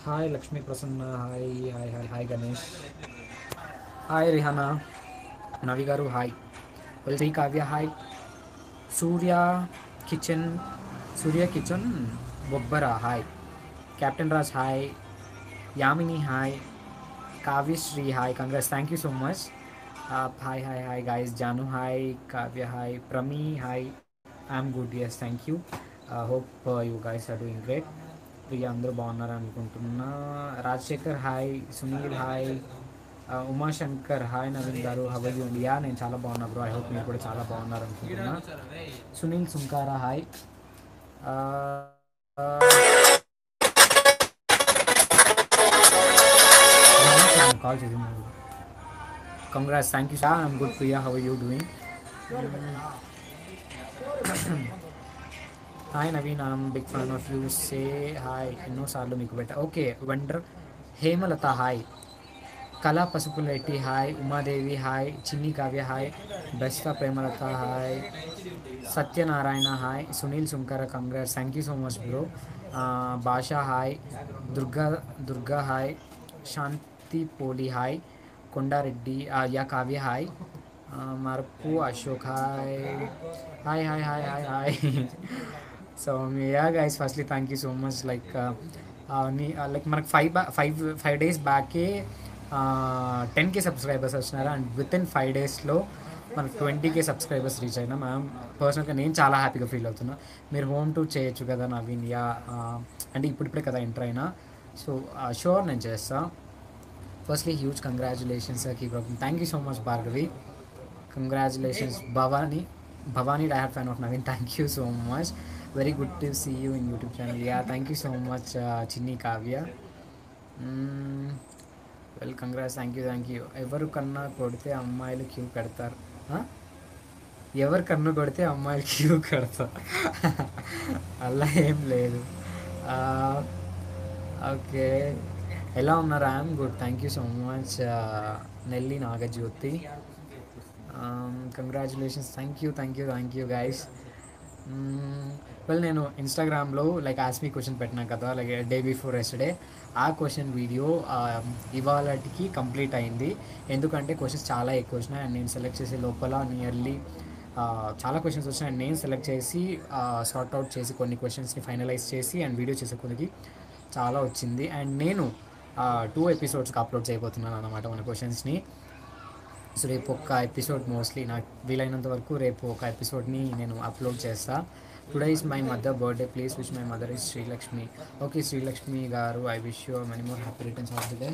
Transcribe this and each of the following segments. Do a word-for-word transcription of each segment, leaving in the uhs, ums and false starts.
Hi Lakshmi Prasanna, hi hi hi hi Ganesh, hi Rihana, Navi గారు hi, Shri Kavya hi, Surya Kitchen, Surya Kitchen Bobbara hi, captain Raj hi, Yamini hi, Kavyasri hi, congrats thank you so much. Hi hi hi guys, Janu hi, Kavya hi, Prami hi, I'm good yes thank you. Hope you guys are doing great. Priya అందరూ బాగున్నారు అనుకుంటున్నా. Rajasekhar hi, Sunil hi, Umashankar hi, Naveen గారు how are you India, నేను చాలా బాగున్నా bro, I hope మీరు కూడా చాలా బాగున్నారు అనుకుంటున్నా. సునీల్ సుంకారా హాయ్, కాల్ చేసింది. Congrats thank you sir, I'm good Priya, how are you doing. Hi Naveen, I'm big fan of you, say hi ఎన్నోసార్లు మీకు పెట్టా. Okay wonder. హేమలత హాయ్, కళా Pasupuletti hi, Umadevi hi, Chinni Kavya hi, Besta Premalatha hi, Satyanarayana hi, Sunil Sunkara congrats thank you so much bro. Basha hi, Durga Durga hi, Shanti Poli hi, Kondareddy yeah Kavya hi, Marapu Ashok hi hi hi hi hi hi. So yeah guys firstly thank you so much. Like like మనకు five back five five days బ్యాకే ten K subscribers వచ్చినారు, and within five డేస్లో మనకు twenty K subscribers reach అయినా. Ma'am పర్సనల్గా నేను చాలా హ్యాపీగా ఫీల్ అవుతున్నా. మీరు హోమ్ టూర్ చేయొచ్చు కదా నవీన్, యా అంటే ఇప్పుడిప్పుడే కదా ఎంటర్ అయినా, సో షూర్ నేను చేస్తాను. Firstly huge congratulations keep working, thank you so much Bhargavi, congratulations. Bhavani Bhavani die hard fan of Naveen, thank you so much, very good to see you in YouTube channel, yeah thank you so much Chinni Kavya. Well congrats, thank you thank you. ఎవరు కన్నా కొడితే అమ్మాయిలు queue కడతారు, ఎవరు కన్ను కొడితే అమ్మాయిలు queue కడతారు అలా ఏం లేదు. ఓకే ఎలా ఉన్నారు? I'm good thank you so much. Nelli Nagajyothi congratulations, thank you thank you thank you guys. Well నేను ఇన్స్టాగ్రామ్లో లైక్ ఆస్ మీ క్వశ్చన్ పెట్టినా కదా, లైక్ డే బిఫోర్ ఎస్టర్డే, ఆ క్వశ్చన్ వీడియో ఇవాళకి కంప్లీట్ అయింది. ఎందుకంటే క్వశ్చన్స్ చాలా ఎక్కువ వచ్చినాయి, అండ్ నేను సెలెక్ట్ చేసే లోపల నియర్లీ చాలా క్వశ్చన్స్ వచ్చినాయి, అండ్ నేను సెలెక్ట్ చేసి సార్ట్ అవుట్ చేసి కొన్ని క్వశ్చన్స్ని ఫైనలైజ్ చేసి అండ్ వీడియో చేసే కొద్దికి చాలా వచ్చింది. అండ్ నేను టూ ఎపిసోడ్స్కి అప్లోడ్ చేయబోతున్నాను అన్నమాట మన క్వశ్చన్స్ని. సో రేపు ఒక్క ఎపిసోడ్ మోస్ట్లీ నాకు వీలైనంత వరకు రేపు ఒక ఎపిసోడ్ని నేను అప్లోడ్ చేస్తాను. Today is my mother birthday, please wish my mother is Srilakshmi. Okay Srilakshmi గారు, I wish you many more happy returns of the day.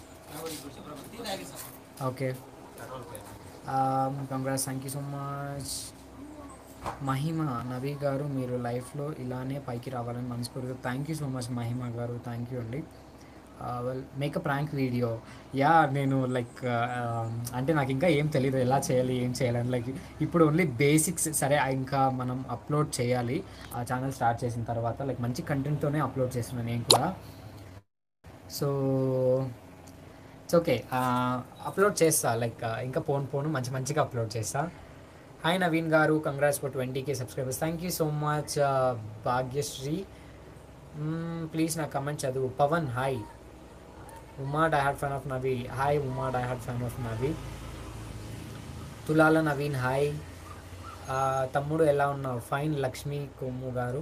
Okay congrats, thank you so much. Mahima Navi గారు, మీరు లైఫ్లో ఇలానే పైకి రావాలని మనస్ఫూర్తిగా, thank you so much Mahima గారు, thank you అండి. Well make a prank video, yeah నేను లైక్ అంటే నాకు ఇంకా ఏం తెలియదు ఎలా చేయాలి ఏం చేయాలని, లైక్ ఇప్పుడు ఓన్లీ బేసిక్స్. సరే ఇంకా మనం అప్లోడ్ చేయాలి ఆ ఛానల్ స్టార్ట్ చేసిన తర్వాత, లైక్ మంచి కంటెంట్తోనే అప్లోడ్ చేస్తున్నాను నేను కూడా. సో ఇట్స్ ఓకే, అప్లోడ్ చేస్తా, లైక్ ఇంకా పోను పోను మంచి మంచిగా అప్లోడ్ చేస్తా. హాయ్ నవీన్ గారు, congrats for twenty K subscribers, thank you so much. Bhagyashree please నా కమెంట్ చదువు. Pavan hi, Uma die hard fan of Navi, hi Uma die hard fan of Navi. Tulala Naveen hi, తమ్ముడు ఎలా ఉన్నావు? ఫైన్ లక్ష్మీ కొమ్ము గారు.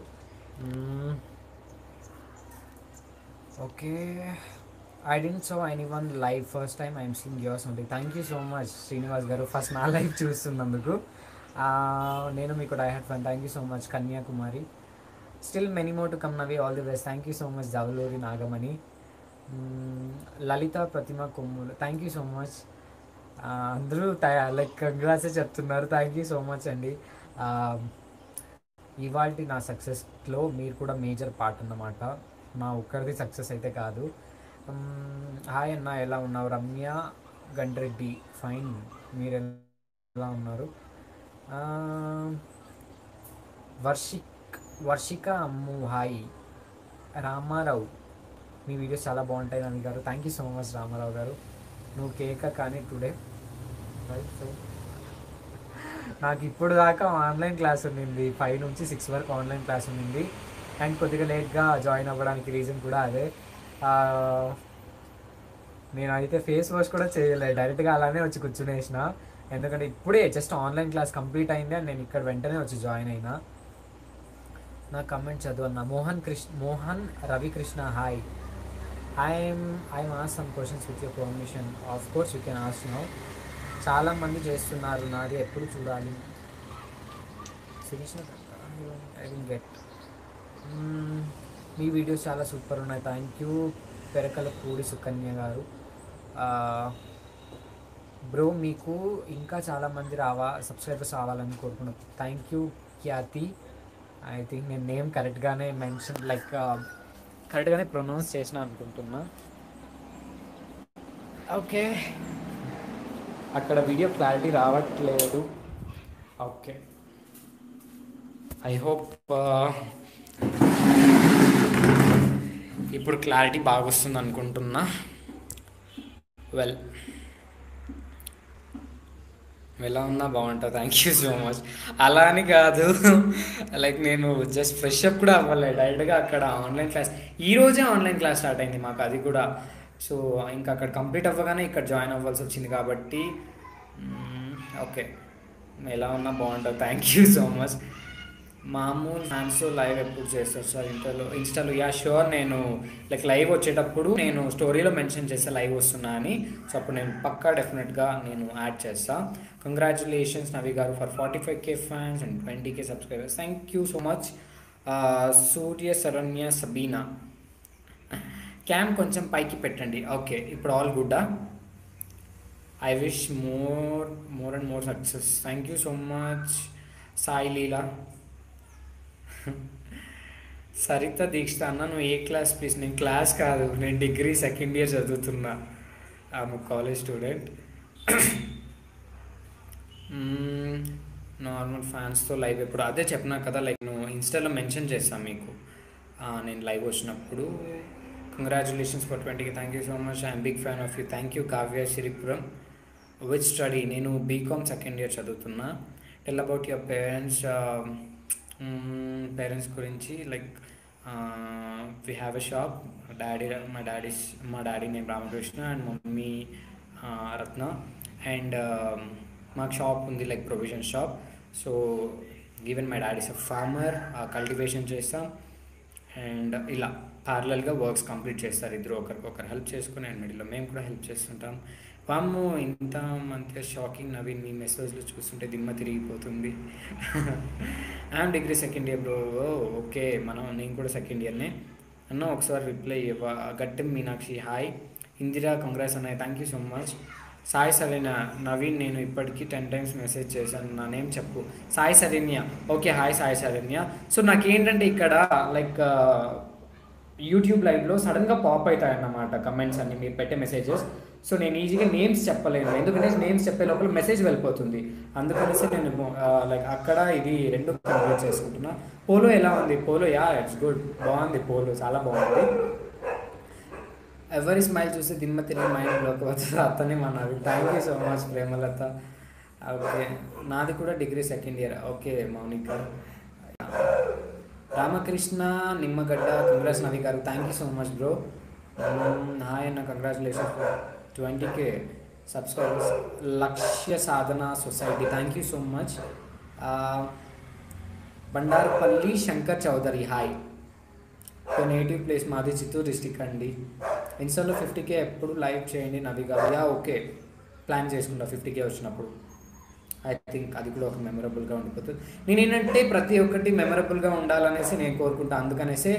Okay I didn't so anyone live, first time I'm seeing yours only, thank you so much Srinivas గారు, first నా live చూస్తున్నందుకు. నేను మీకు die hard fan, thank you so much. Kanyakumari still many more to come Navi, all the best, thank you so much. Javaluri Nagamani, Lalitha Prathima Kommulu, thank you so much. అందరూ like congrats చెప్తున్నారు, thank you so much అండి. ఇవాళ నా సక్సెస్లో మీరు కూడా మేజర్ పార్ట్ అన్నమాట, నా ఒక్కరిది success అయితే కాదు. హాయ్ అన్న ఎలా ఉన్నావు? రమ్య గండ్రెడ్డి ఫైన్, మీరు ఎలా ఉన్నారు? వర్షిక్ వర్షిక అమ్ము హాయ్. రామారావు మీ వీడియోస్ చాలా బాగుంటాయి నవీ గారు, thank you so much Ramarao గారు. నువ్వు కేక కానీ టుడే నాకు ఇప్పుడు దాకా ఆన్లైన్ క్లాస్ ఉండింది, ఫైవ్ నుంచి సిక్స్ వరకు ఆన్లైన్ క్లాస్ ఉండింది, అండ్ కొద్దిగా లేట్గా జాయిన్ అవ్వడానికి రీజన్ కూడా అదే. నేనైతే ఫేస్ వాష్ కూడా చేయలేదు, డైరెక్ట్గా అలానే వచ్చి కూర్చునేసిన. ఎందుకంటే ఇప్పుడే జస్ట్ ఆన్లైన్ క్లాస్ కంప్లీట్ అయింది అండ్ నేను ఇక్కడ వెంటనే వచ్చి జాయిన్ అయినా. నా కమెంట్ చదువన్న. Mohan Krishna Mohan Ravikrishna hi. I'm I'm ask some questions with your permission. Of course you can ask now. చాలామంది చేస్తున్నారు, నాది ఎప్పుడు చూడాలి. Srikrishna I will get. మీ వీడియోస్ చాలా సూపర్ ఉన్నాయి, థ్యాంక్ యూ. పెరకల పూడి సుకన్య గారు. బ్రో మీకు ఇంకా చాలామంది రావా సబ్స్క్రైబర్స్ రావాలని కోరుకున్నాను. Thank you Khyathi. I think నేను నేమ్ కరెక్ట్గానే మెన్షన్ లైక్ కరెక్ట్గానే ప్రొనౌన్స్ చేసిన అనుకుంటున్నా. ఓకే, అక్కడ వీడియో క్లారిటీ రావట్లేదు. ఓకే, ఐ హోప్ ఇప్పుడు క్లారిటీ బాగా వస్తుంది అనుకుంటున్నా. వెల్ ఎలా ఉన్నా బాగుంటుంది, థ్యాంక్ యూ సో మచ్. అలా అని కాదు, లైక్ నేను జస్ట్ ఫ్రెష్ అప్ కూడా అవ్వలేదు, డైరెక్ట్గా అక్కడ ఆన్లైన్ క్లాస్ ఈరోజే ఆన్లైన్ క్లాస్ స్టార్ట్ అయింది మాకు, అది కూడా. సో ఇంకా అక్కడ కంప్లీట్ అవ్వగానే ఇక్కడ జాయిన్ అవ్వాల్సి వచ్చింది కాబట్టి ఓకే, ఎలా ఉన్నా బాగుంటుంది, థ్యాంక్ యూ సో మచ్. మామూలు ఫ్యాన్స్ లైవ్ ఎప్పుడు చేస్తారు సార్ ఇన్స్టాలో? ఇన్స్టాలో యా షూర్, నేను లైక్ లైవ్ వచ్చేటప్పుడు నేను స్టోరీలో మెన్షన్ చేస్తే లైవ్ వస్తున్నా అని. సో అప్పుడు నేను పక్కా డెఫినెట్గా నేను యాడ్ చేస్తాను. కంగ్రాచులేషన్స్ నవి గారు for forty five K fans and twenty K subscribers, thank you so much. Surya Saranya Sabina, cam కొంచెం పైకి పెట్టండి. ఓకే, ఇప్పుడు ఆల్ గుడ్డా? I wish more more and more success, thank you so much. Sai Leela, Saritha Deekshitha అన్న నువ్వు ఏ క్లాస్ ప్లీజ్? నేను క్లాస్ కాదు, నేను డిగ్రీ సెకండ్ ఇయర్ చదువుతున్నా, ఆమె కాలేజ్ స్టూడెంట్. నార్మల్ ఫ్యాన్స్తో లైవ్ ఎప్పుడు? అదే చెప్పినా కదా, లైక్ నేను ఇన్స్టాలో మెన్షన్ చేస్తాను మీకు నేను లైవ్ వచ్చినప్పుడు. కంగ్రాచులేషన్స్ ఫర్ ట్వంటీకి, thank you so much. I'm big fan of you, thank you. Kavya Sripuram, which study? నేను బీకామ్ సెకండ్ ఇయర్ చదువుతున్నా. Tell about your parents. Parents గురించి like we have a shop. Daddy మా daddy మా daddy name Ramakrishna and mummy Ratna. And మాకు shop ఉంది like provision shop. So even my daddy is a farmer, cultivation చేస్తాం. And ఇలా ప్యారలల్గా works complete చేస్తారు ఇద్దరు, ఒకరికొకరు హెల్ప్ చేసుకుని. అండ్ మిడిల్లో మేము కూడా హెల్ప్ చేస్తుంటాం. వామ్మో ఇంత మంచిగా షాకింగ్ నవీన్, మీ మెసేజ్లో చూస్తుంటే దిమ్మ తిరిగిపోతుంది. I'm degree second year bro. Okay, మనం నేను కూడా సెకండ్ ఇయర్నే అన్న. ఒకసారి రిప్లై ఇవ్వ. గట్టెం మీనాక్షి హాయ్. ఇందిరా కంగ్రాట్స్ అన్నాయి, thank you so much. Sai సరైన నవీన్, నేను ఇప్పటికీ టెన్ టైమ్స్ మెసేజ్ చేశాను, నా నేమ్ చెప్పు. Sai Saranya, okay hi Sai Saranya. So నాకేంటంటే ఇక్కడ లైక్ యూట్యూబ్ లైవ్లో సడన్గా పాప్ అవుతాయి అన్నమాట కమెంట్స్ అన్ని, మీరు పెట్టే మెసేజెస్. సో నేను ఈజీగా నేమ్స్ చెప్పలేను, ఎందుకంటే నేమ్స్ చెప్పే లోపల మెసేజ్ వెళ్ళిపోతుంది. అందుకనేసి నేను లైక్ అక్కడ ఇది రెండు కన్వర్ట్ చేసుకుంటున్నా. పోలో ఎలా ఉంది? పోలో యా ఇట్స్ గుడ్, బాగుంది పోలో, చాలా బాగుంది. ఎవరి స్మైల్ చూసి దిమ్మ తిరిగి మైండ్లోకి వస్తుంది, అతనే మా Naveen, thank you so much Premalatha. Okay, నాది కూడా degree second year. Okay Mounika. Ramakrishna Nimmagadda, congrats Navi గారు, thank you so much bro. Hi అన్న, congratulations for twenty K subscribers. Lakshya Sadhana society, thank you so much. Bandarupalli Shankar Chowdary hi. Native place మాది చిత్తూరు డిస్టిక్ అండి. ఇన్స్టాలో ఫిఫ్టీ కే ఎప్పుడు live చేయండి నవీ గారు. యా ఓకే, ప్లాన్ చేసుకుంటా ఫిఫ్టీ కే వచ్చినప్పుడు. ఐ థింక్ అది కూడా ఒక మెమరబుల్గా ఉండిపోతుంది. నేను ఏంటంటే ప్రతి ఒక్కటి మెమరబుల్గా ఉండాలనేసి నేను కోరుకుంటా, అందుకనేసి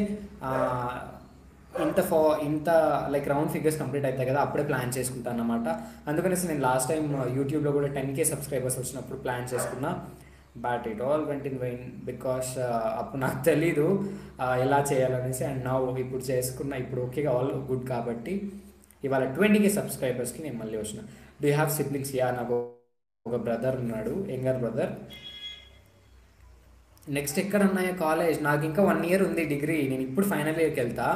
ఇంత ఫా ఇంత లైక్ రౌండ్ ఫిగర్స్ కంప్లీట్ అవుతాయి కదా అప్పుడే ప్లాన్ చేసుకుంటాను అన్నమాట. అందుకనేసి నేను లాస్ట్ టైం యూట్యూబ్లో కూడా టెన్ కే సబ్స్క్రైబర్స్ వచ్చినప్పుడు ప్లాన్ చేసుకున్నా. But it all went in vain because అప్పుడు నాకు తెలీదు ఎలా చేయాలనేసి. అండ్ నా ఇప్పుడు చేసుకున్న ఇప్పుడు ఓకేగా ఆల్ గుడ్ కాబట్టి ఇవాళ ట్వంటీ కే సబ్స్క్రైబర్స్కి నేను మళ్ళీ వచ్చిన. Do you have siblings? Yeah, నాకు ఒక బ్రదర్ ఉన్నాడు, యంగర్ బ్రదర్. నెక్స్ట్ ఎక్కడ ఉన్నాయో కాలేజ్? నాకు ఇంకా వన్ ఇయర్ ఉంది డిగ్రీ, నేను ఇప్పుడు ఫైనల్ ఇయర్కి వెళ్తా.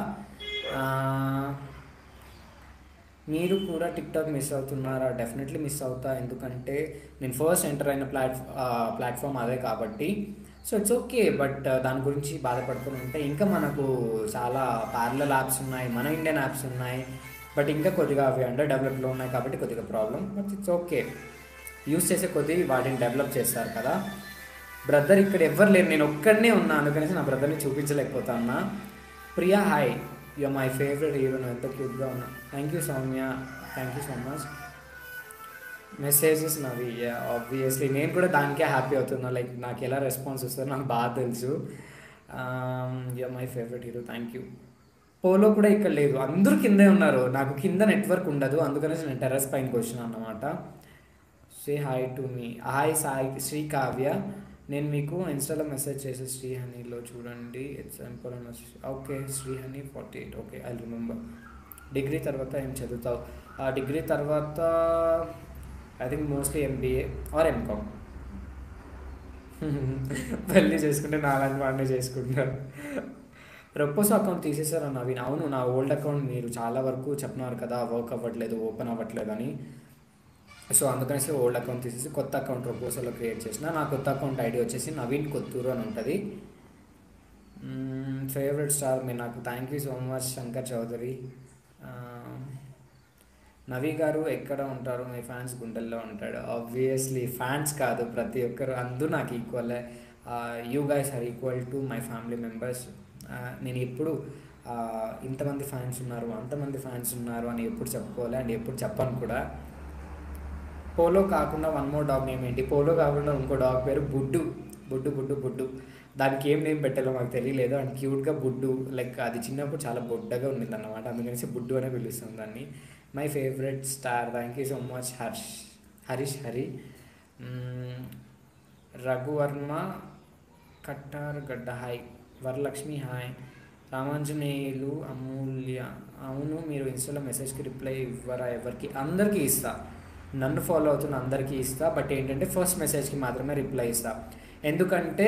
మీరు కూడా టిక్టాక్ మిస్ అవుతున్నారా? డెఫినెట్లీ మిస్ అవుతా, ఎందుకంటే నేను ఫస్ట్ ఎంటర్ అయిన ప్లాట్ ప్లాట్ఫామ్ అదే కాబట్టి. So it's okay. బట్ దాని గురించి బాధపడుతూనే ఉంటే ఇంకా మనకు చాలా ప్యారలల్ యాప్స్ ఉన్నాయి, మన ఇండియన్ యాప్స్ ఉన్నాయి. బట్ ఇంకా కొద్దిగా అవి అండర్ డెవలప్లో ఉన్నాయి కాబట్టి కొద్దిగా problem. But it's okay. Use చేసే కొద్దీ వాటిని డెవలప్ చేస్తారు కదా. బ్రదర్ ఇక్కడ ఎవ్వరు లేరు, నేను ఒక్కడనే ఉన్నా, అందుకనేసి నా బ్రదర్ని చూపించలేకపోతా ఉన్నా. Priya hi, you my favourite hero, ఎంత క్యూట్గా ఉన్నా. Thank you Soumya, thank you so much. Messages Navi obviously నేను కూడా దానికే హ్యాపీ అవుతున్నా. లైక్ నాకు ఎలా రెస్పాన్స్ వస్తుందో నాకు బాగా తెలుసు. You my favourite hero, thank you. Polo కూడా ఇక్కడ లేదు, అందరూ కిందే ఉన్నారు. నాకు కింద నెట్వర్క్ ఉండదు, అందుకనేసి నేను టెర్రస్ పైనకి వచ్చినా అన్నమాట. Say hi to me. Hi Sai Sri Kavya, నేను మీకు ఇన్స్టాలో మెసేజ్ చేసి శ్రీహనీలో చూడండి, it's important message. Okay Srihani forty eight, okay I remember. Degree తర్వాత ఏం చదువుతావు? ఆ డిగ్రీ తర్వాత I think mostly MBA or MCom. పెళ్ళి చేసుకుంటే నాలాంటి వాడిని చేసుకుంటారు. ప్రపోజ్ అకౌంట్ తీసేసారు నవీన్. అవును, నా ఓల్డ్ అకౌంట్ మీరు చాలా వరకు చెప్పినారు కదా, వర్క్ అవ్వట్లేదు, ఓపెన్ అవ్వట్లేదు అని. సో అందుకనేసి ఓల్డ్ అకౌంట్ తీసేసి కొత్త అకౌంట్ ప్రపోజల్లో క్రియేట్ చేసిన. నా కొత్త అకౌంట్ ఐడి వచ్చేసి నవీన్ కొత్తూరు అని ఉంటుంది. ఫేవరెట్ స్టార్ మీరు నాకు, thank you so much Shankar Chowdary. Navi గారు ఎక్కడ ఉంటారు? మీ ఫ్యాన్స్ గుండెల్లో ఉంటాడు. ఆబ్వియస్లీ ఫ్యాన్స్ కాదు, ప్రతి ఒక్కరు అందరూ నాకు equal. You guys are equal to my family members. నేను ఎప్పుడు ఇంతమంది ఫ్యాన్స్ ఉన్నారు, అంతమంది ఫ్యాన్స్ ఉన్నారు అని ఎప్పుడు చెప్పుకోవాలి అండ్ ఎప్పుడు చెప్పను కూడా. పోలో కాకుండా వన్ మోర్ డాగ్ నేమ్ ఏంటి? పోలో కాకుండా ఇంకో డాగ్ పేరు బుడ్డు. బుడ్డు బుడ్డు బుడ్డు దానికి ఏం నేమ్ పెట్టాలో మాకు తెలియలేదు. అండ్ క్యూట్గా బుడ్డు, లైక్ అది చిన్నప్పుడు చాలా బొడ్డగా ఉండింది అన్నమాట, అందుకనేసి బుడ్డు అనే పిలుస్తుంది దాన్ని. My favourite star, thank you so much Harsh Harish Hari. Raghuvarma కట్టార్ గడ్డ హాయ్. వరలక్ష్మి హాయ్. రామాంజనేయులు అమూల్య, అవును మీరు ఇన్స్టాలో మెసేజ్కి రిప్లై ఇవ్వరా? ఎవరికి? అందరికీ ఇస్తా, నన్ను ఫాలో అవుతున్న అందరికీ ఇస్తా. బట్ ఏంటంటే ఫస్ట్ మెసేజ్కి మాత్రమే రిప్లై ఇస్తా. ఎందుకంటే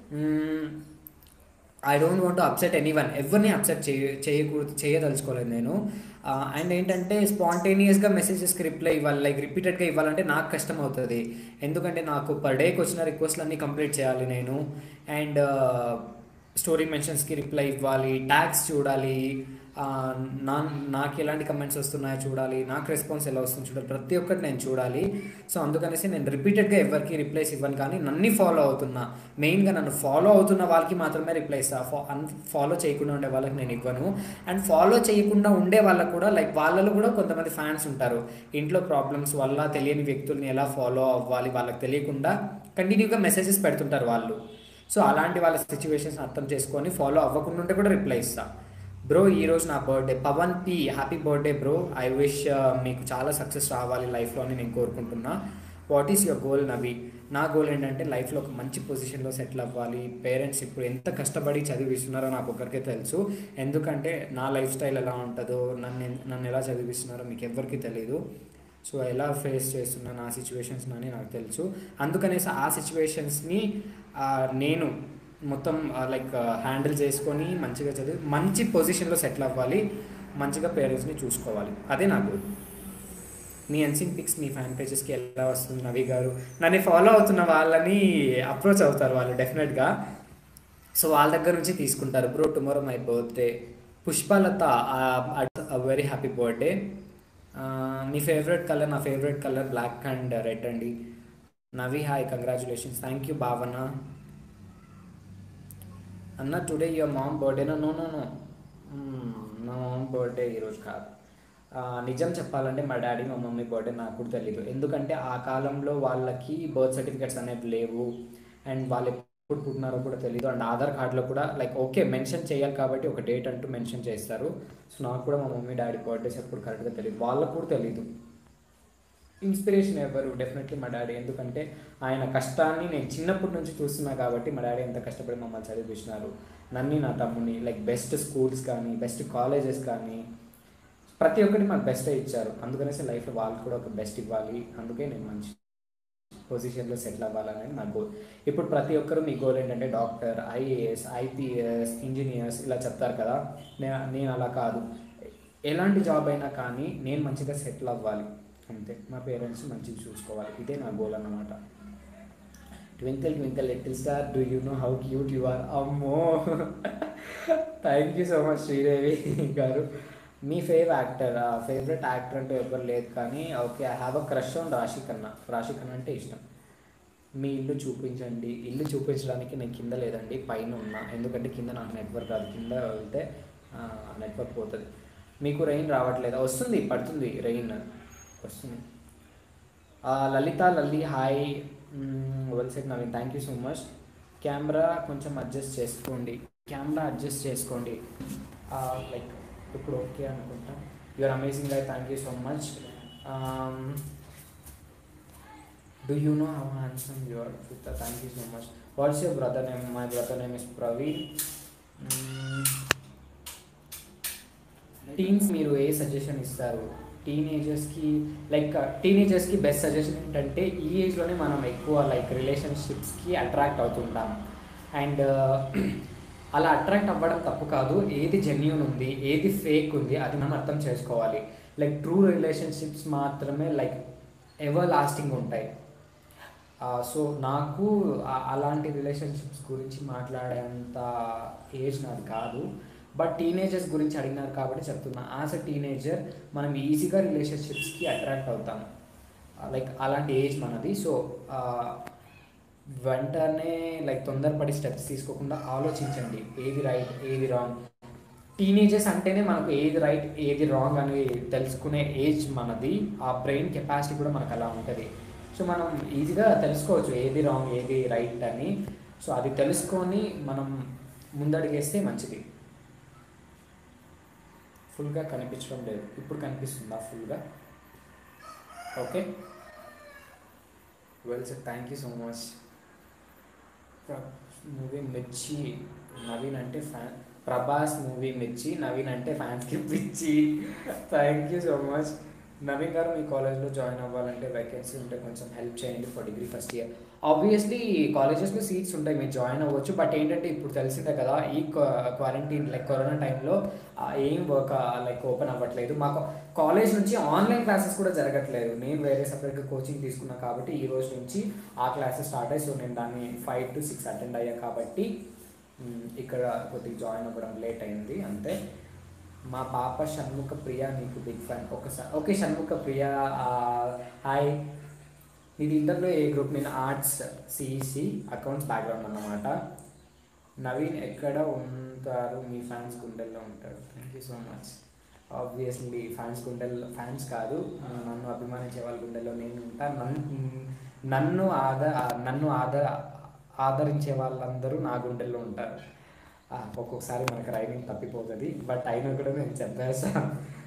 I don't want to upset anyone. ఎవరిని అప్సెట్ చేయ చేయకూడదు చేయదలుచుకోలేదు నేను. అండ్ ఏంటంటే స్పాంటేనియస్గా మెసేజెస్కి రిప్లై ఇవ్వాలి, లైక్ రిపీటెడ్గా ఇవ్వాలంటే నాకు కష్టం అవుతుంది. ఎందుకంటే నాకు పర్ డేకి వచ్చిన రిక్వెస్ట్లు అన్నీ కంప్లీట్ చేయాలి నేను. అండ్ స్టోరీ మెన్షన్స్కి రిప్లై ఇవ్వాలి, ట్యాగ్స్ చూడాలి, నా నాకు ఎలాంటి కమెంట్స్ వస్తున్నాయో చూడాలి, నాకు రెస్పాన్స్ ఎలా వస్తుంది చూడాలి, ప్రతి ఒక్కటి నేను చూడాలి. సో అందుకనేసి నేను రిపీటెడ్గా ఎవరికి రిప్లైస్ ఇవ్వను. కానీ నన్ను ఫాలో అవుతున్నా, మెయిన్గా నన్ను ఫాలో అవుతున్న వాళ్ళకి మాత్రమే రిప్లై ఇస్తా. ఫా అన్ ఫాలో చేయకుండా ఉండే వాళ్ళకి నేను ఇవ్వను. అండ్ ఫాలో చేయకుండా ఉండే వాళ్ళకు కూడా, లైక్ వాళ్ళలో కూడా కొంతమంది ఫ్యాన్స్ ఉంటారు. ఇంట్లో ప్రాబ్లమ్స్ వల్ల తెలియని వ్యక్తుల్ని ఎలా ఫాలో అవ్వాలి వాళ్ళకి తెలియకుండా కంటిన్యూగా మెసేజెస్ పెడుతుంటారు వాళ్ళు. సో అలాంటి వాళ్ళ సిచ్యువేషన్స్ అర్థం చేసుకొని ఫాలో అవ్వకుండా ఉంటే కూడా రిప్లై ఇస్తా. బ్రో ఈరోజు నా birthday, Pawan P, happy birthday bro. I wish మీకు చాలా సక్సెస్ రావాలి లైఫ్లో అని నేను కోరుకుంటున్నా. What is your goal Navi? నా గోల్ ఏంటంటే లైఫ్లో ఒక మంచి పొజిషన్లో సెటిల్ అవ్వాలి. పేరెంట్స్ ఇప్పుడు ఎంత కష్టపడి చదివిస్తున్నారో నాకు ఒకరికే తెలుసు. ఎందుకంటే నా లైఫ్ స్టైల్ ఎలా ఉంటుందో, నన్ను నన్ను ఎలా చదివిస్తున్నారో మీకు ఎవరికి తెలియదు. సో ఎలా ఫేస్ చేస్తున్నా నా సిచ్యువేషన్స్ అని నాకు తెలుసు. అందుకనేసి ఆ సిచ్యువేషన్స్ని నేను మొత్తం లైక్ హ్యాండిల్ చేసుకొని మంచిగా చదివి మంచి పొజిషన్లో సెటిల్ అవ్వాలి, మంచిగా పేరెంట్స్ని చూసుకోవాలి. అదే నాకు. మీ ఎన్సింగ్ పిక్స్ మీ ఫ్యాన్ పేజెస్కి ఎలా వస్తుంది నవీ గారు? నన్ను ఫాలో అవుతున్న వాళ్ళని అప్రోచ్ అవుతారు వాళ్ళు డెఫినెట్గా. సో వాళ్ళ దగ్గర నుంచి తీసుకుంటారు. Bro tomorrow my birthday. Pushpalatha, very happy birthday. మీ ఫేవరెట్ కలర్? నా favourite colour black and red అండి. Navi hi, congratulations. Thank you Bhavana. అన్న టుడే యువర్ మామ్ బర్త్డేనా? నో నో నో నా మామ్ బర్త్డే ఈరోజు కాదు. నిజం చెప్పాలంటే మా డాడీ మా మమ్మీ బర్త్డే నాకు కూడా తెలియదు. ఎందుకంటే ఆ కాలంలో వాళ్ళకి బర్త్ సర్టిఫికేట్స్ అనేవి లేవు. అండ్ వాళ్ళు ఎప్పుడు పుట్టినారో కూడా తెలియదు. అండ్ ఆధార్ కార్డులో కూడా లైక్ ఓకే మెన్షన్ చేయాలి కాబట్టి ఒక డేట్ అంటూ మెన్షన్ చేస్తారు. సో నాకు కూడా మా మమ్మీ డాడీ బర్త్డేస్ ఎప్పుడు కరెక్ట్గా తెలియదు, వాళ్ళకు కూడా తెలీదు. ఇన్స్పిరేషన్ ఎవరు? డెఫినెట్లీ మా డాడీ. ఎందుకంటే ఆయన కష్టాన్ని నేను చిన్నప్పటి నుంచి చూస్తున్నా కాబట్టి మా డాడీ ఎంత కష్టపడి మమ్మల్ని చదివించినారు, నన్ను నా తమ్ముని. లైక్ బెస్ట్ స్కూల్స్ కానీ బెస్ట్ కాలేజెస్ కానీ ప్రతి ఒక్కటి మాకు బెస్టే ఇచ్చారు. అందుకనేసి లైఫ్లో వాళ్ళకి కూడా ఒక బెస్ట్ ఇవ్వాలి. అందుకే నేను మంచి పొజిషన్లో సెటిల్ అవ్వాలనేది నా గోల్. ఇప్పుడు ప్రతి ఒక్కరు మీ గోల్ ఏంటంటే డాక్టర్, ఐఏఎస్, ఐపీఎస్, ఇంజనీర్స్ ఇలా చెప్తారు కదా. నేను అలా కాదు. ఎలాంటి జాబ్ అయినా కానీ నేను మంచిగా సెటిల్ అవ్వాలి అంతే. మా పేరెంట్స్ మంచిగా చూసుకోవాలి, ఇదే నా గోల్ అన్నమాట. Twinkle twinkle little star do you know how cute you are. అమ్మో thank you so much Sridevi గారు. మీ ఫేవ్ యాక్టర్, ఫేవరెట్ యాక్టర్ అంటే ఎవరు లేదు కానీ okay I have a crush on Raashi Khanna. రాశి ఖన్నా అంటే ఇష్టం. మీ ఇల్లు చూపించండి. ఇల్లు చూపించడానికి నేను కింద లేదండి, పైన ఉన్నా. ఎందుకంటే కింద నాకు నెట్వర్క్ రాదు, కింద వెళ్తే నెట్వర్క్ పోతుంది. మీకు రెయిన్ రావట్లేదా? వస్తుంది, పడుతుంది, రెయిన్ వస్తుంది. ఆ, Lalitha Lalli hi. Well set Naveen, thank you so much. Camera కొంచెం అడ్జస్ట్ చేసుకోండి, కెమెరా అడ్జస్ట్ చేసుకోండి. లైక్ ఇప్పుడు ఓకే అనుకుంటా. You're amazing guy, thank you so much. Do you know how handsome you are? Thank you so much. What's your brother name? My brother name is Praveen. Teens మీరు ఏ suggestion ఇస్తారు టీనేజర్స్కి? Like టీనేజర్స్కి best suggestion ఏంటంటే ఈ ఏజ్లోనే మనం ఎక్కువ లైక్ రిలేషన్షిప్స్కి అట్రాక్ట్ అవుతుంటాం. అండ్ అలా అట్రాక్ట్ అవ్వడం తప్పు కాదు. ఏది జెన్యూన్ ఉంది, ఏది ఫేక్ ఉంది అది మనం అర్థం చేసుకోవాలి. లైక్ ట్రూ రిలేషన్షిప్స్ మాత్రమే లైక్ ఎవర్ లాస్టింగ్ ఉంటాయి. సో నాకు అలాంటి రిలేషన్షిప్స్ గురించి మాట్లాడేంత ఏజ్ నాది కాదు. బట్ టీనేజర్స్ గురించి అడిగినారు కాబట్టి చెప్తున్నా. యాజ్ అ టీనేజర్ మనం ఈజీగా రిలేషన్షిప్స్కి అట్రాక్ట్ అవుతాం. లైక్ అలాంటి ఏజ్ మనది. సో వెంటనే లైక్ తొందరపడి స్టెప్స్ తీసుకోకుండా ఆలోచించండి ఏది రైట్ ఏది రాంగ్. టీనేజర్స్ అంటేనే మనకు ఏది రైట్ ఏది రాంగ్ అని తెలుసుకునే ఏజ్ మనది. ఆ బ్రెయిన్ కెపాసిటీ కూడా మనకు అలా ఉంటుంది. సో మనం ఈజీగా తెలుసుకోవచ్చు ఏది రాంగ్ ఏది రైట్ అని. సో అది తెలుసుకొని మనం ముందడుగేస్తే మంచిది. ఫుల్గా కనిపించడం లేదు, ఇప్పుడు కనిపిస్తుందా ఫుల్గా? Okay, well sir, thank you so much. Movie Mirchi, Naveen అంటే ఫ్యాన్. ప్రభాస్ మూవీ మిర్చి, నవీన్ అంటే ఫ్యాన్స్కి పిచ్చి. Thank you so much. Naveen గారు మీ కాలేజ్లో జాయిన్ అవ్వాలంటే వేకెన్సీ ఉంటే కొంచెం హెల్ప్ చేయండి for degree first year. Obviously కాలేజెస్లో సీట్స్ ఉంటాయి, మీరు జాయిన్ అవ్వచ్చు. బట్ ఏంటంటే ఇప్పుడు తెలిసిందే కదా ఈ క్వారంటైన్ లైక్ కరోనా టైంలో ఏం వర్క్ లైక్ ఓపెన్ అవ్వట్లేదు. మాకు కాలేజ్ నుంచి ఆన్లైన్ క్లాసెస్ కూడా జరగట్లేదు. నేను వేరే సపరేట్గా కోచింగ్ తీసుకున్నా కాబట్టి ఈ రోజు నుంచి ఆ క్లాసెస్ స్టార్ట్ అయ్యి సో నేను దాన్ని ఫైవ్ టు సిక్స్ అటెండ్ అయ్యా కాబట్టి ఇక్కడ కొద్దిగా జాయిన్ అవ్వడం లేట్ అయింది అంతే. మా పాప షణ్ముఖ ప్రియ నీకు బిగ్ ఫ్యాన్. ఒకసారి ఓకే షణ్ముఖ ప్రియ హాయ్. ఇది ఇంటర్లో ఏ గ్రూప్? నేను ఆర్ట్స్ సిఈసి అకౌంట్స్ బ్యాక్గ్రౌండ్ అన్నమాట. నవీన్ ఎక్కడ ఉంటారు? మీ ఫ్యాన్స్ గుండెల్లో ఉంటారు. Thank you so much. Obviously fans గుండెల్లో, ఫ్యాన్స్ కాదు నన్ను అభిమానించే వాళ్ళ గుండెల్లో నేను ఉంటాను. నన్ను నన్ను ఆద నన్ను ఆద ఆదరించే వాళ్ళందరూ నా గుండెల్లో ఉంటారు. ఒక్కొక్కసారి మనకు రైమింగ్ తప్పిపోతుంది బట్ అయినా కూడా నేను చెప్పేస్తాను.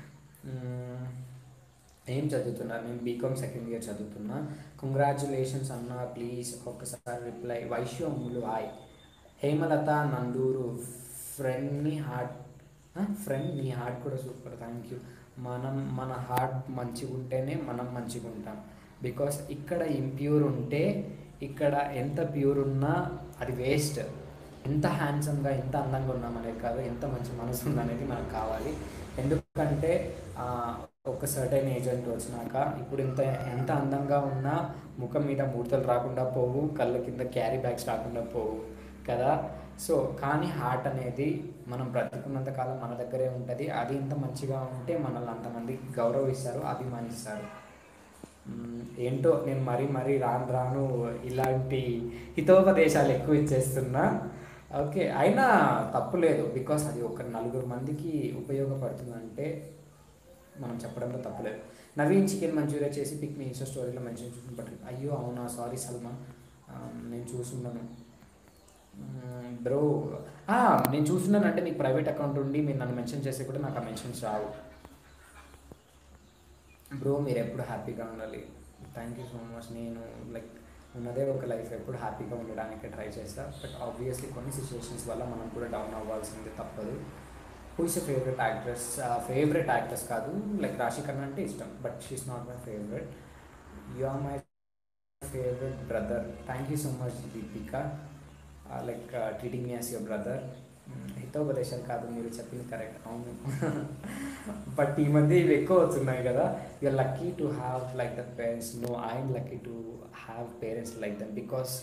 ఏం చదువుతున్నా? నేను బీకామ్ సెకండ్ ఇయర్ చదువుతున్నా. కంగ్రాచులేషన్స్ అన్న, ప్లీజ్ ఒక్కసారి రిప్లై. వైశ్య అమ్ములు హాయ్. హేమలత నందూరు ఫ్రెండ్ని హార్ట్ ఫ్రెండ్ నీ హార్ట్ కూడా సూపర్, థ్యాంక్ యూ. మనం మన హార్ట్ మంచిగా ఉంటేనే మనం మంచిగా ఉంటాం. బికాస్ ఇక్కడ ఇంప్యూర్ ఉంటే ఇక్కడ ఎంత ప్యూర్ ఉన్నా అది వేస్ట్. ఎంత హ్యాండ్సమ్గా ఎంత అందంగా ఉన్నాం అనేది కాదు, ఎంత మంచి మనసు ఉందనేది మనకు కావాలి. ఎందుకంటే ఒక సర్టైన్ ఏజ్ అంటూ వచ్చినాక ఇప్పుడు ఇంత ఎంత అందంగా ఉన్నా ముఖం మీద ముడతలు రాకుండా పోవు, కళ్ళ కింద క్యారీ బ్యాగ్స్ రాకుండా పోవు కదా. సో కానీ హార్ట్ అనేది మనం బ్రతుకున్నంత కాలం మన దగ్గరే ఉంటుంది. అది ఎంత మంచిగా ఉంటే మనల్ని అంతమంది గౌరవిస్తారు, అభిమానిస్తారు. ఏంటో నేను మరీ మరీ రాను రాను ఇలాంటి హితోపదేశాలు ఎక్కువ ఇచ్చేస్తున్నా. ఓకే అయినా తప్పులేదు, బికాస్ అది ఒక నలుగురు మందికి ఉపయోగపడుతుందంటే మనం చెప్పడంలో తప్పులేదు. నవీన్ చికెన్ మంచూరియా చేసి పిక్ మీ ఇన్స్టా స్టోరీలో మెన్షన్ చూసుకుని పట్టు. అయ్యో అవునా, సారీ సల్మాన్, నేను చూస్తున్నాను బ్రో. నేను చూస్తున్నాను అంటే మీకు ప్రైవేట్ అకౌంట్ ఉండి మీరు నన్ను మెన్షన్ చేస్తే కూడా నాకు ఆ మెన్షన్స్ రావు బ్రో. మీరు ఎప్పుడు హ్యాపీగా ఉండాలి. Thank you so much. నేను లైక్ ఉన్నదే ఒక లైఫ్, ఎప్పుడు హ్యాపీగా ఉండడానికి ట్రై చేస్తాను. బట్ ఆబ్వియస్లీ కొన్ని సిచ్యువేషన్స్ వల్ల మనం కూడా డౌన్ అవ్వాల్సింది తప్పదు. Who is a favourite actress? Favourite actress కాదు, లైక్ రాశి ఖన్నా అంటే ఇష్టం but she is not my favourite. You are my favourite brother. Thank you so much Deepika, like treating me as your brother. హితోపదేశాలు కాదు, మీరు చెప్పింది కరెక్ట్, అవును. బట్ ఈ మధ్య ఇవి ఎక్కువ అవుతున్నాయి కదా. You're lucky to have like the parents. No I'm lucky to have parents like them because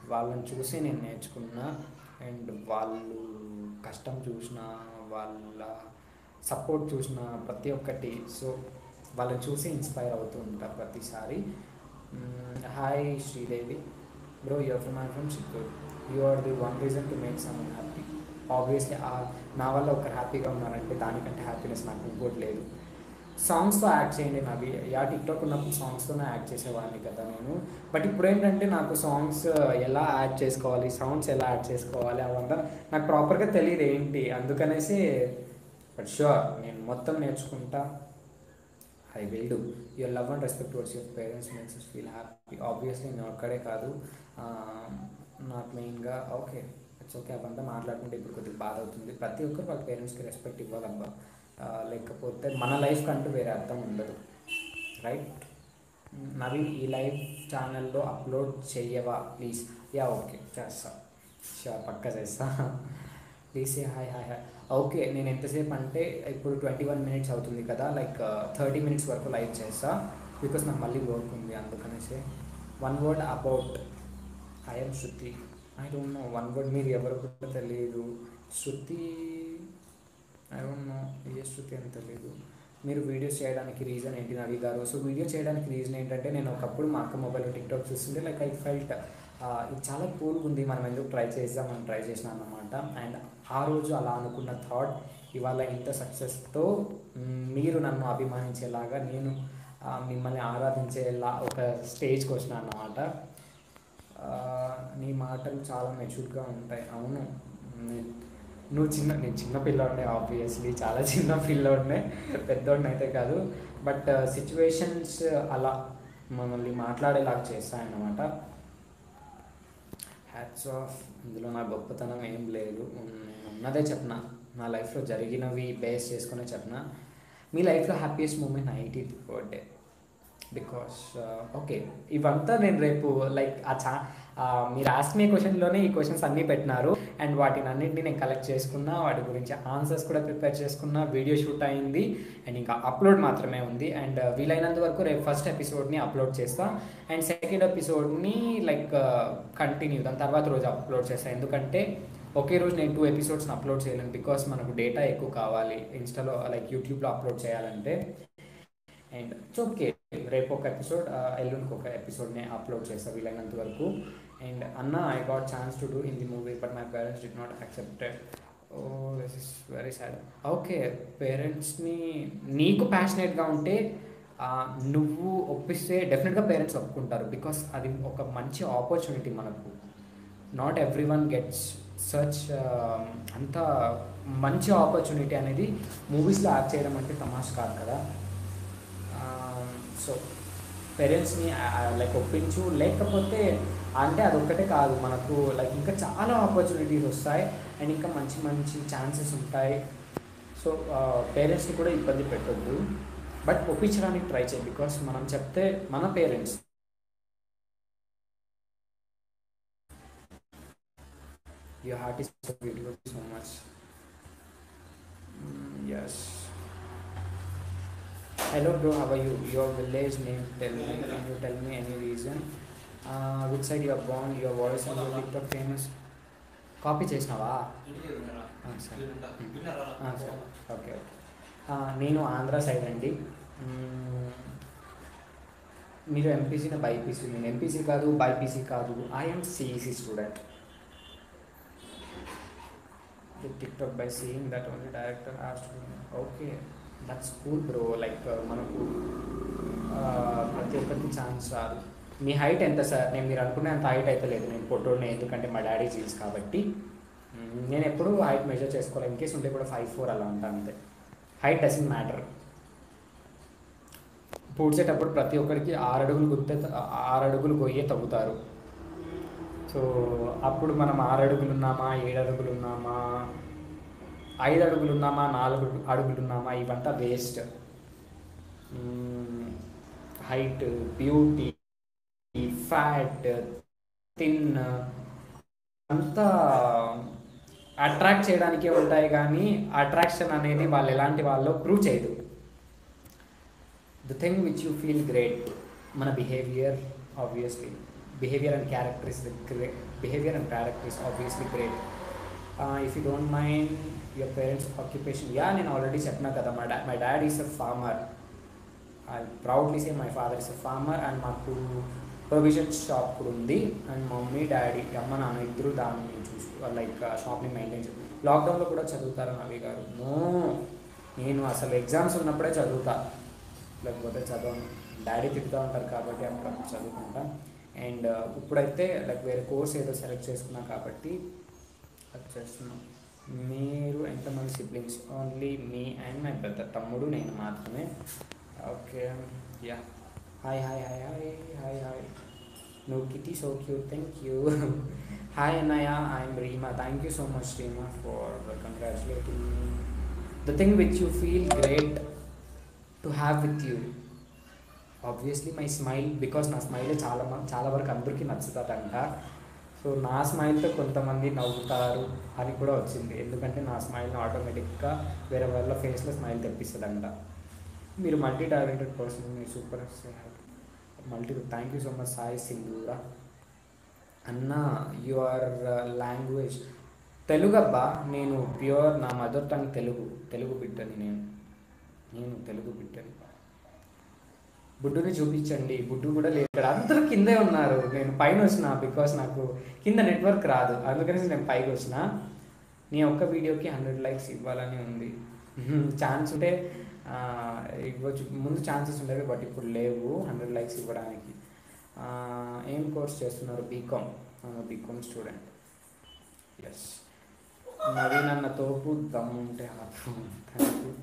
వాళ్ళని చూసి నేను నేర్చుకున్నా. అండ్ వాళ్ళు కష్టం చూసిన, వాళ్ళ సపోర్ట్ చూసిన ప్రతి ఒక్కటి, సో వాళ్ళని చూసి ఇన్స్పైర్ అవుతూ ఉంటా ప్రతిసారి. Hi Sridevi bro, you're from I from Chittoor. You are the one reason to make some happy. Obviously నా వల్ల ఒకరు హ్యాపీగా ఉన్నారంటే దానికంటే హ్యాపీనెస్ నాకు ఇంకోటి లేదు. సాంగ్స్తో యాక్ట్ చేయండి నావి. యా టిక్టాక్ ఉన్నప్పుడు సాంగ్స్తోనే యాక్ట్ చేసేవాడిని కదా నేను. బట్ ఇప్పుడు ఏంటంటే నాకు సాంగ్స్ ఎలా యాడ్ చేసుకోవాలి, సౌండ్స్ ఎలా యాడ్ చేసుకోవాలి అవంతా నాకు ప్రాపర్గా తెలియదు ఏంటి, అందుకనేసి. బట్ షూర్ నేను మొత్తం నేర్చుకుంటా. I will do. Your love and respect towards your parents makes us feel happy. Obviously నేను ఒక్కడే కాదు, నాకు మెయిన్గా ఓకే ఇట్స్ ఓకే అవంతా మాట్లాడుకుంటే ఇప్పుడు కొద్దిగా బాధ అవుతుంది. ప్రతి ఒక్కరు వాళ్ళ పేరెంట్స్కి రెస్పెక్ట్ ఇవ్వాలబ్బా, లేకపోతే మన లైఫ్కి అంటూ వేరే అర్థం ఉండదు, రైట్? నవీన్ ఈ లైవ్ ఛానల్లో అప్లోడ్ చెయ్యవా ప్లీజ్? యా ఓకే చేస్తా, షూర్ పక్కా చేస్తా. Please say hi hi hi. Okay నేను ఎంతసేపు అంటే ఇప్పుడు ట్వంటీ వన్ మినిట్స్ అవుతుంది కదా, లైక్ థర్టీ మినిట్స్ వరకు లైవ్ చేస్తా, బికాస్ నాకు మళ్ళీ వర్క్ ఉంది అందుకనేసి. One word about I am Shruti. I don't know one word, మీరు ఎవరు కూడా తెలియదు. శృతి ఐ డోంట్ నో ఏ శృతి అని తెలియదు. మీరు వీడియోస్ చేయడానికి రీజన్ ఏంటి నవీ గారు? సో వీడియో చేయడానికి రీజన్ ఏంటంటే, నేను ఒకప్పుడు మా అక్క మొబైల్లో టిక్టాక్ చూస్తుంటే లైక్ ఐ ఫెల్ట్ ఇది చాలా కూల్గా ఉంది, మనం ఎందుకు ట్రై చేద్దాం అని ట్రై చేసినాను అనమాట. అండ్ ఆ రోజు అలా అనుకున్న థాట్ ఇవాళ ఇంత సక్సెస్తో మీరు నన్ను అభిమానించేలాగా, నేను మిమ్మల్ని ఆరాధించేలా ఒక స్టేజ్కి వచ్చినా అన్నమాట. నీ మాటలు చాలా మెచ్యూర్డ్గా ఉంటాయి. అవును, నువ్వు చిన్న నేను చిన్న పిల్లోడినే, ఆబ్వియస్లీ చాలా చిన్న పిల్లోడినే, పెద్దోడిని అయితే కాదు. బట్ సిచ్యువేషన్స్ అలా మమ్మల్ని మాట్లాడేలాగా చేస్తాయన్నమాట. Hats off. ఇందులో నా గొప్పతనం ఏం లేదు, నేను ఉన్నదే చెప్పిన, నా లైఫ్లో జరిగినవి బేస్ చేసుకునే చెప్పిన. మీ లైఫ్లో హ్యాపీయెస్ట్ మూమెంట్ నా ఎయిటీన్త్ బర్త్డే. బికాస్ ఓకే ఇవంతా నేను రేపు లైక్ ఆ చా మీరు ఆస్క్ మీ క్వశ్చన్లోనే ఈ క్వశ్చన్స్ అన్నీ పెట్టినారు. అండ్ వాటిని అన్నింటినీ నేను కలెక్ట్ చేసుకున్నా, వాటి గురించి ఆన్సర్స్ కూడా ప్రిపేర్ చేసుకున్నా, వీడియో షూట్ అయింది అండ్ ఇంకా అప్లోడ్ మాత్రమే ఉంది. అండ్ వీలైనంత వరకు రేపు ఫస్ట్ ఎపిసోడ్ని అప్లోడ్ చేస్తా, అండ్ సెకండ్ ఎపిసోడ్ని లైక్ కంటిన్యూ దాని తర్వాత రోజు అప్లోడ్ చేస్తాను. ఎందుకంటే ఒకే రోజు నేను టూ ఎపిసోడ్స్ని అప్లోడ్ చేయలేను, బికాస్ మనకు డేటా ఎక్కువ కావాలి ఇన్స్టాలో లైక్ యూట్యూబ్లో అప్లోడ్ చేయాలంటే. అండ్ ఇట్స్ ఓకే, రేపు ఒక ఎపిసోడ్, ఎల్లుండికి ఒక ఎపిసోడ్ని అప్లోడ్ చేస్తాను వీలైనంత వరకు. అండ్ అన్న I got chance to do in the movie but my parents did not accepted. Oh this is very sad. Okay పేరెంట్స్ని నీకు ప్యాషనేట్గా ఉంటే నువ్వు ఒప్పిస్తే డెఫినెట్గా పేరెంట్స్ ఒప్పుకుంటారు, బికాస్ అది ఒక మంచి ఆపర్చునిటీ మనకు. Not everyone gets such అంత మంచి ఆపర్చునిటీ అనేది మూవీస్లో యాక్ట్ చేయడం అంటే తమాష కాదు కదా. సో పేరెంట్స్ని లైక్ ఒప్పించు, లేకపోతే అంటే అదొక్కటే కాదు మనకు, లైక్ ఇంకా చాలా ఆపర్చునిటీస్ వస్తాయి అండ్ ఇంకా మంచి మంచి ఛాన్సెస్ ఉంటాయి. సో పేరెంట్స్ని కూడా ఇబ్బంది పెట్టొద్దు, బట్ ఒప్పించడానికి ట్రై చేయి, బికాస్ మనం చెప్తే మన parents your heart is so beautiful so much. Mm, yes. Hello bro, how are you? Your village name, tell me. Can you tell me any reason? Uh, which side you are born? Your voice and your TikTok famous. Copy చేసినావా? సరే okay okay. నేను Andhra side అండి. మీరు ఎంపీసీనా BiPC? నేను MPC కాదు, BiPC కాదు, I'm CEC student. TikTok by seeing that only director asked me. Okay, that's cool bro. Like మనకు ప్రతి ఒక్కరికి ఛాన్స్ రాదు. మీ హైట్ ఎంత సార్? నేను మీరు అనుకునే అంత హైట్ అయితే లేదు, నేను పొట్టోడిని, ఎందుకంటే మా డాడీ జీన్స్ కాబట్టి. నేను ఎప్పుడు హైట్ మెజర్ చేసుకోవాలి, ఇన్ కేసు ఉంటే కూడా ఫైవ్ ఫోర్ అలా ఉంటాను అంతే. Height doesn't matter. పూడ్చేటప్పుడు ప్రతి ఒక్కరికి ఆరు అడుగులు గుర్తే ఆరు అడుగులు గొయ్యే తవ్వుతారు. సో అప్పుడు మనం ఆరు అడుగులు ఉన్నామా, ఏడు అడుగులు ఉన్నామా, ఐదు అడుగులు ఉన్నామా, నాలుగు అడుగులు ఉన్నామా, ఇవంతా waste. Height, beauty, fat, thin అంతా అట్రాక్ట్ చేయడానికే ఉంటాయి, కానీ అట్రాక్షన్ అనేది వాళ్ళు ఎలాంటి వాళ్ళో ప్రూవ్ చేయదు. The thing which you feel great, మన behaviour obviously. Behaviour and character is the great, behaviour and character is obviously great. If you don't mind your parents occupation, yeah నేను ఆల్రెడీ చెప్పినా కదా, మా డా my dad is a farmer. I proudly say my father is a farmer. And మాకు provision shop కూడా ఉంది. And mummy daddy అమ్మ నాన్న ఇద్దరు దాన్ని చూసుకో లైక్ షాప్ని మెయింటైన్ చేస్తారు. లాక్డౌన్లో కూడా చదువుతారా నవి గారు? నో, నేను అసలు ఎగ్జామ్స్ ఉన్నప్పుడే చదువుతా, లేకపోతే చదవను. డాడీ తిప్పుతూ ఉంటారు కాబట్టి అప్పుడు చదువుకుంటా. అండ్ ఇప్పుడైతే లైక్ వేరే కోర్స్ ఏదో సెలెక్ట్ చేసుకున్నా కాబట్టి అది చేస్తున్నాం. మీరు ఎంతమంది siblings? Only me and my brother, తమ్ముడు నేను మాత్రమే. Okay, yeah. Hi hi hi hi hi hi no kitty so cute, thank you. Hi అన్నయ్య, I'm Reema. Thank you so much Reema for congratulating me. The thing which you feel great to have with you, obviously my smile, because నా smile చాలా చాలా వరకు అందరికీ నచ్చుతుందంట. So నా స్మైల్తో కొంతమంది నవ్వుతారు అని కూడా వచ్చింది, ఎందుకంటే నా స్మైల్ని ఆటోమేటిక్గా వేరే వాళ్ళ ఫేస్లో స్మైల్ తెప్పిస్తుందంట. మీరు మల్టీ టాలెంటెడ్ పర్సన్, మీరు super multi. Thank you so much Sai Sindhura. అన్న యువర్ లాంగ్వేజ్ తెలుగు అబ్బా, నేను ప్యూర్, నా మదర్ టంగ్ తెలుగు, తెలుగు బిడ్డని నేను, నేను తెలుగు బిడ్డని. బుడ్డుని చూపించండి, బుడ్డు కూడా లేదు ఇక్కడ, అందరూ కిందే ఉన్నారు. నేను పైన వచ్చిన బికాస్ నాకు కింద నెట్వర్క్ రాదు, అందుకని నేను పైకి వచ్చిన. నీ ఒక్క వీడియోకి హండ్రెడ్ లైక్స్ ఇవ్వాలని ఉంది. ఛాన్స్ ఉంటే ఇవ్వచ్చు, ముందు ఛాన్సెస్ ఉండేవి బట్ ఇప్పుడు లేవు హండ్రెడ్ లైక్స్ ఇవ్వడానికి. ఏం కోర్స్ చేస్తున్నారు? BCom, BCom student. Yes, Naveen అన్న తోపు, దమ్ము ఉంటే హాఫ్. Thank you.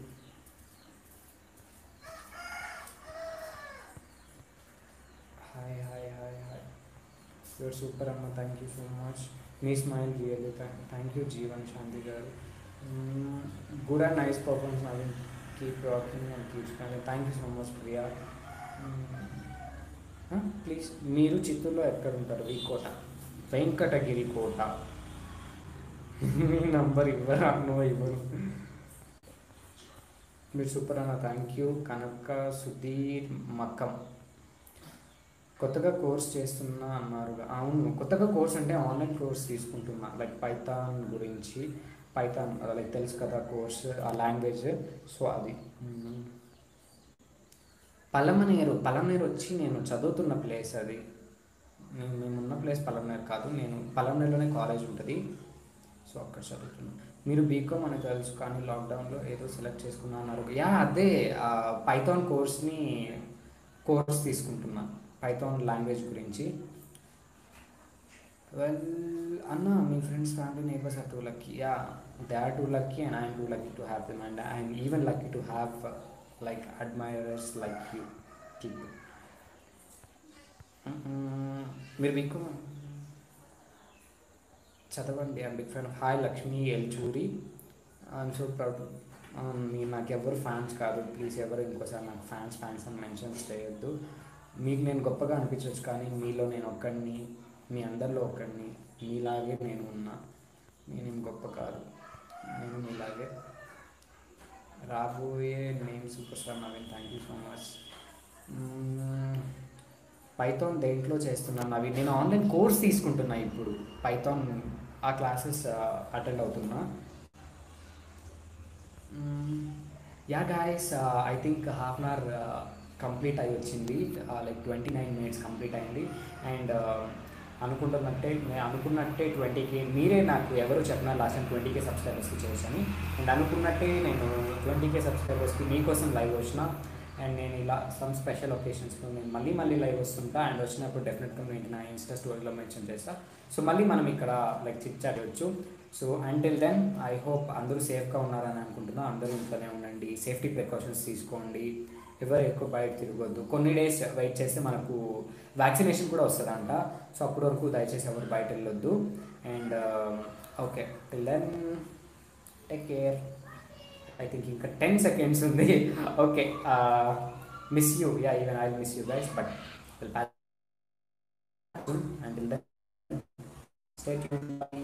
Hi hi hi hi you're super అమ్మ, థ్యాంక్ యూ సో మచ్. మీ smile really thank you Jeevan Shanti garu. Good and nice performance Naveen, keep rocking and keep smiling. Thank you so much Priya. Please, మీరు చిత్తూరులో ఎక్కడ ఉంటారు? వికోట, వెంకటగిరి కోట. మీ నంబర్ ఇవ్వరా? No ఇవ్వరు. మీరు సూపర్ అన్న, థ్యాంక్ యూ. కనక సుధీర్ మక్కం, కొత్తగా కోర్స్ చేస్తున్నా అన్నారు. అవును, కొత్తగా కోర్స్ అంటే ఆన్లైన్ కోర్స్ తీసుకుంటున్నా, లైక్ పైథాన్ గురించి. పైథాన్ లైక్ తెలుసు కదా కోర్స్, ఆ లాంగ్వేజ్. సో అది పలమనేరు, పలమనేరు వచ్చి నేను చదువుతున్న ప్లేస్ అది. నేను మేమున్న ప్లేస్ పలమనేరు కాదు, నేను పలమనేరులోనే కాలేజ్ ఉంటుంది, సో అక్కడ చదువుతున్నాను. మీరు బీకామ్ అని తెలుసు కానీ లాక్డౌన్లో ఏదో సెలెక్ట్ చేసుకున్నా అన్నారు. యా అదే పైథాన్ కోర్స్ని కోర్స్ తీసుకుంటున్నా, పైథాన్ లాంగ్వేజ్ గురించి. వెల్ అన్న, మీ friends family neighbours are too lucky. Yeah, they are too lucky and I'm too lucky to have them, and I'm even lucky to have like admirers like you. Keep మీరు మీకు చదవండి, I'm big fan. Hi Lakshmi Elchuri, I'm so proud. మీ నాకు ఎవరు fans కాదు, please ఎవరు ఇంకోసారి నాకు ఫ్యాన్స్ ఫ్యాన్స్ అని మెన్షన్స్ చేయొద్దు. మీకు నేను గొప్పగా అనిపించవచ్చు కానీ మీలో నేను ఒక్కడిని, మీ అందరిలో ఒక్కడిని, మీలాగే నేను ఉన్నా. నేనేం గొప్ప కాదు, నేను మీలాగే. రాబోయే name super star Naveen, thank you so much. Python దేంట్లో చేస్తున్నాను నవీన్? నేను ఆన్లైన్ కోర్స్ తీసుకుంటున్నా ఇప్పుడు, పైథాన్ ఆ క్లాసెస్ అటెండ్ అవుతున్నా. Yeah guys, I think half an hour complete అయ్యి వచ్చింది, like twenty nine minutes complete అయింది. అండ్ అనుకుంటున్నట్టే నేను అనుకున్నట్టే ట్వంటీకి మీరే నాకు ఎవరు చెప్పినా లాస్ట్ టైం ట్వంటీ కే సబ్స్క్రైబర్స్కి చేశాను. అండ్ అనుకున్నట్టే నేను ట్వంటీ కే సబ్స్క్రైబర్స్కి మీకోసం లైవ్ వచ్చిన. అండ్ నేను ఇలా సమ్ స్పెషల్ ఒకేషన్స్లో నేను మళ్ళీ మళ్ళీ లైవ్ వస్తుంటా. అండ్ వచ్చినప్పుడు డెఫినెట్గా నేను నా ఇన్స్టా స్టోరీలో మెన్షన్ చేస్తాను. సో మళ్ళీ మనం ఇక్కడ లైక్ చిట్ చాట్ చేయొచ్చు. So until then I hope అందరూ సేఫ్గా ఉన్నారని అనుకుంటున్నా. అందరూ ఇంట్లోనే ఉండండి, సేఫ్టీ ప్రికాషన్స్ తీసుకోండి, ఎవరు ఎక్కువ బయట తిరగొద్దు. కొన్ని డేస్ వెయిట్ చేస్తే మనకు వ్యాక్సినేషన్ కూడా వస్తుందంట, సో అప్పటి వరకు దయచేసి ఎవరు బయట వెళ్ళొద్దు. And okay, till then take care. I think ఇంకా టెన్ సెకండ్స్ ఉంది. Okay, miss you. Yeah, even I miss you guys, but will back until then stay tuned.